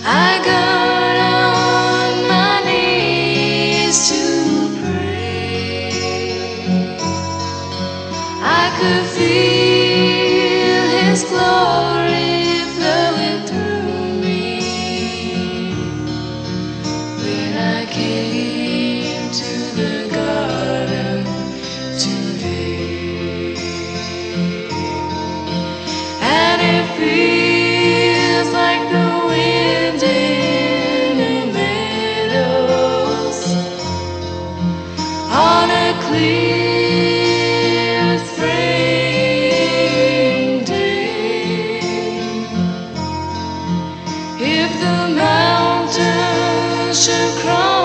I got on my knees to pray. I could feel His glory flowing through me when I came to the garden today. And it feels like the wind in the meadows on a clear spring day. If the mountains should cry